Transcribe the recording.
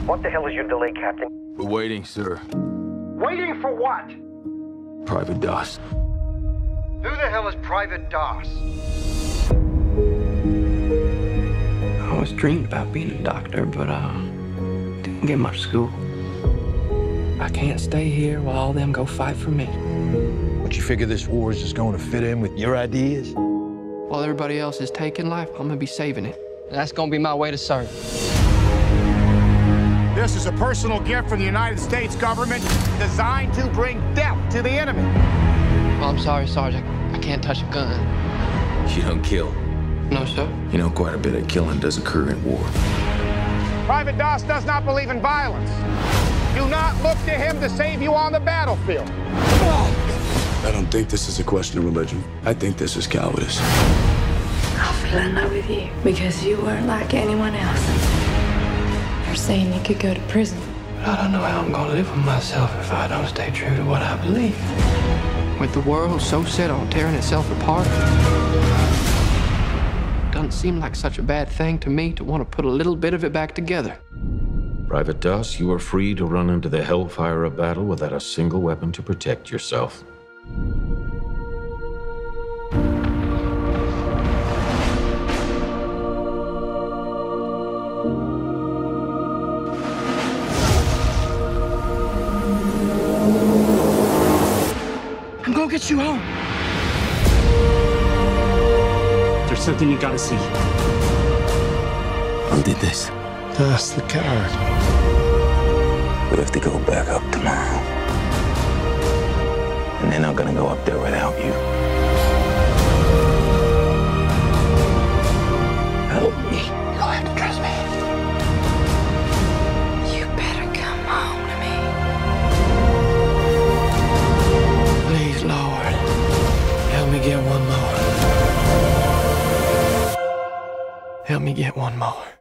What the hell is your delay, Captain? We're waiting, sir. Waiting for what? Private Doss. Who the hell is Private Doss? I always dreamed about being a doctor, but didn't get much school. I can't stay here while all them go fight for me. But you figure this war is just going to fit in with your ideas? While everybody else is taking life, I'm gonna be saving it. And that's gonna be my way to serve. This is a personal gift from the United States government designed to bring death to the enemy. Well, I'm sorry, Sergeant. I can't touch a gun. You don't kill. No, sir. You know, quite a bit of killing does occur in war. Private Doss does not believe in violence. Do not look to him to save you on the battlefield. I don't think this is a question of religion. I think this is cowardice. I fell in love with you because you weren't like anyone else. You're saying you could go to prison. But I don't know how I'm gonna live with myself if I don't stay true to what I believe. With the world so set on tearing itself apart, doesn't seem like such a bad thing to me to want to put a little bit of it back together. Private Doss, you are free to run into the hellfire of battle without a single weapon to protect yourself. I'm gonna get you home. There's something you gotta see. Who did this? That's the card. We have to go back up tomorrow. And they're not gonna go up there without you. Help me. You'll have to trust me. You better come home to me. Please, Lord, help me get one more. Help me get one more.